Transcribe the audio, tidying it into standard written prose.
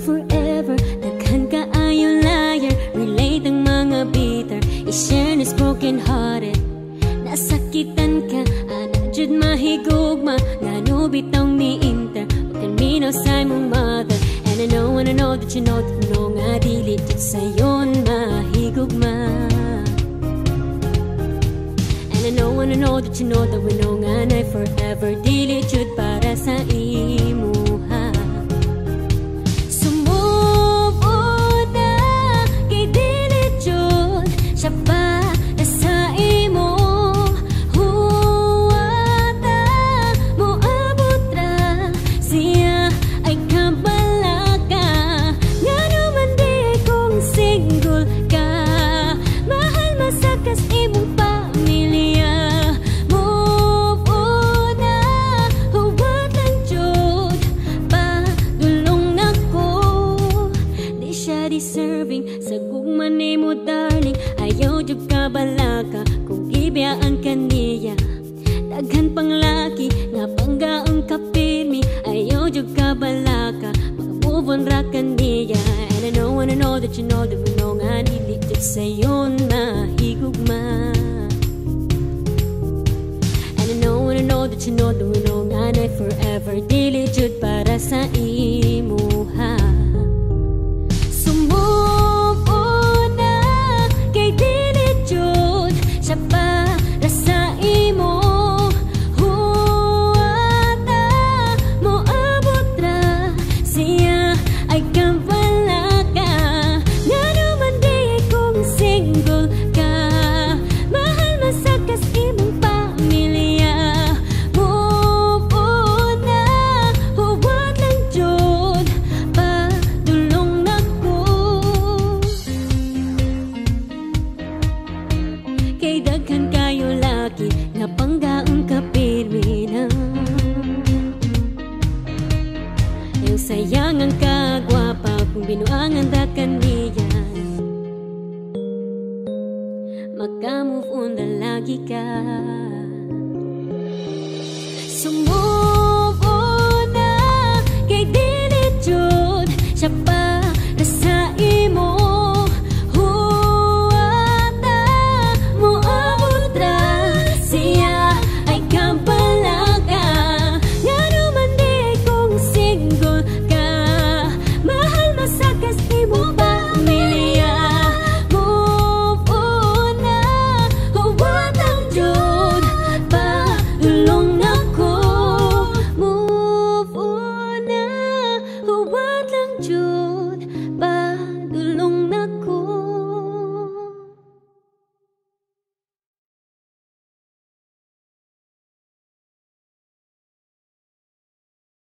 forever. Daghan ka ayaw liar, relate ang mga bitter, i-share na broken hearted. Nasakitan ka, anadjud mahigugma, ngano bitong ni-inter, huwag minaw sa mong mother. And I know that you know nga dili jud sayon mahigugma. And I know that you know that we know nga na forever dili jud para sa imuha. Sumubo na kay dili jud siya para sa imo. Huwata mo abot ra siya ay kabalaka. Nga naman di kung single ka, mahal masakas imong pamilya. Move on na, huwag lang jud padulong ako. Di siya deserving sa gugma nimo darling, ayaw jud ka balaka kung gibiyaan ka niya. Daghan pang laki nga banggaon ka pirmi, ayaw jud ka balaka move on ra ka niya. And I know that you know that we know nga dili jud sayon mahigugma. And I know that you know that we know nga na forever dili jud para sa imuha. Sumubo na kay dili jud siya para sa imo. Huwata mo abot ra siya ay kabalaka. Nga naman di kung single ka, mahal masakas imong pamilya. Move on na, huwag lang jud padulong ako. Kay daghan kayo laki nga panggaon ka pirmi na. Yung sayang ang kagwapa kung binuangan da kaniya. Magka-move on na lagi ka. Sumubo